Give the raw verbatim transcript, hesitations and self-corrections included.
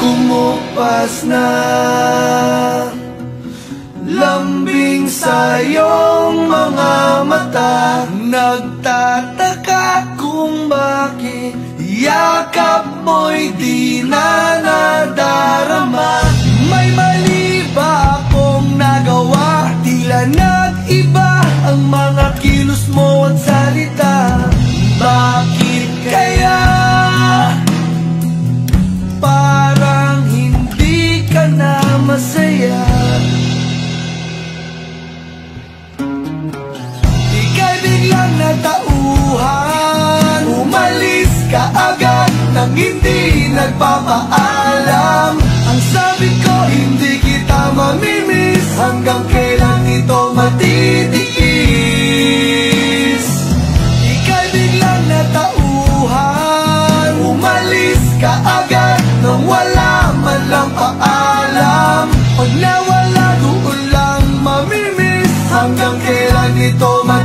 Bumukas na lambing sa iyong mga mata. Nagtataka kung bakit yakap mo'y di na nadarama. May mali ba akong nagawa? Tila nag-iba ang mga kilos mo at salita. Bakit kaya parang hindi ka na masaya? Ika'y biglang natauhan, umalis ka agad nang hindi nagpapaalam. Ang sabi ko, hindi kita mamimiss. Hanggang kailan ito matitiis? Ika'y biglang natauhan, umalis ka agad nang wala man lang paalam. Pag nawala, doon lang mamimiss. Hanggang kailan ito matitiis?